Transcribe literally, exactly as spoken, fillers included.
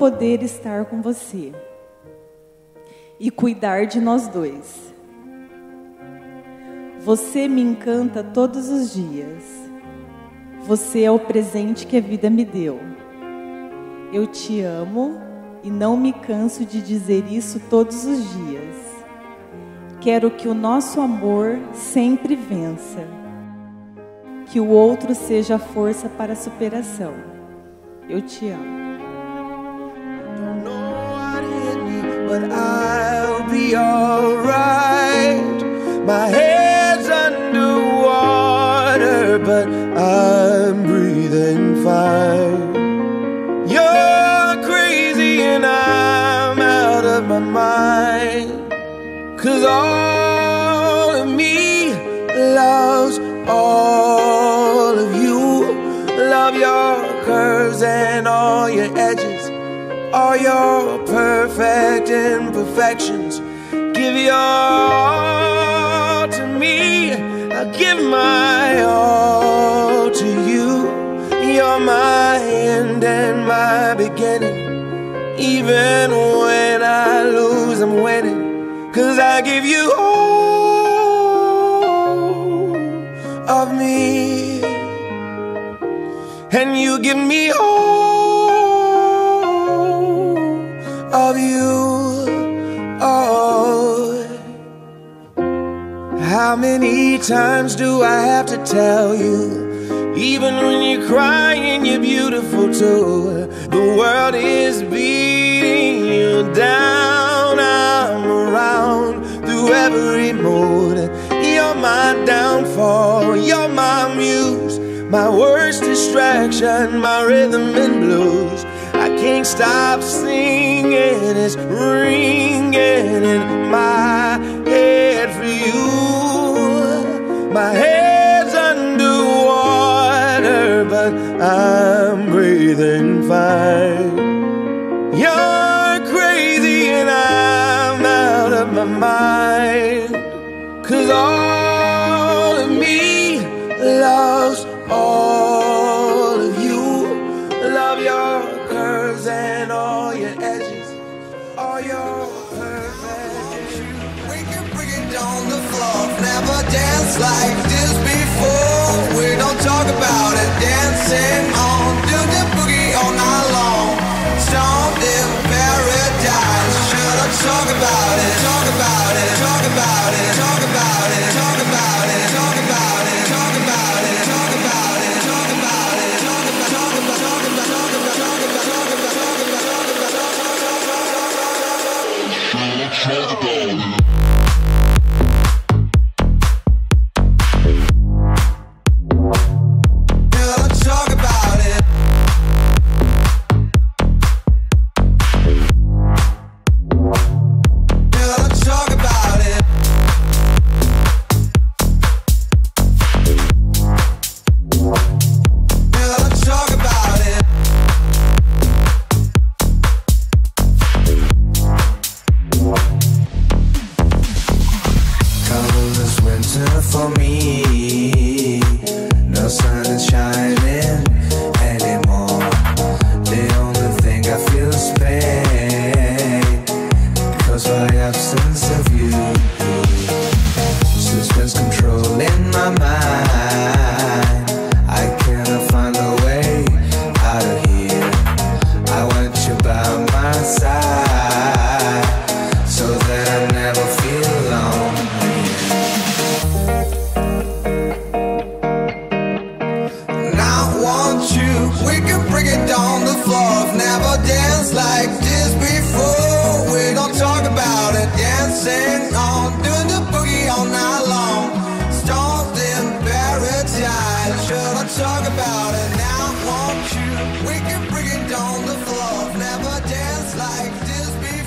poder estar com você e cuidar de nós dois. Você me encanta todos os dias. Você é o presente que a vida me deu. Eu te amo e não me canso de dizer isso todos os dias. Quero que o nosso amor sempre vença. Que o outro seja a força para a superação. Eu te amo. Don't know what hit me, but I'll be alright. My head's underwater, but I'm breathing fine. You're crazy and I'm out of my mind. 'Cause all of me loves all of you. Love your curves and all your edges, all your perfect imperfections. Give your all to me, I'll give my all to you. You're my end and my beginning. Even when I lose, I'm winning. 'Cause I give you all of me, and you give me all of you. Oh, how many times do I have to tell you? Even when you're crying, you're beautiful too. The world is beating you down. I'm around through every mood. You're my downfall, you're my muse, my worst distraction, my rhythm and blues. I can't stop singing, it's ringing in my head for you. My head's underwater, but I'm breathing fine. You're crazy and I'm out of my mind. 'Cause all of me loves all of you. Love your curves and all your edges, all your perfect. We can bring it on the floor. Never danced like this before. We don't talk about it. Dancing on, do the boogie all night long. Stoned in paradise. Should I talk about it? Talk about it. Talk about it. Talk about it. Talk about it. Talk about it. Talk about it. Talk about it. Talk about it. Talk about it. Talk about talk about talk about talk about talk about talk about talk about talk about it. Talk about it now, won't you? We can bring it on the floor. Never danced like this before.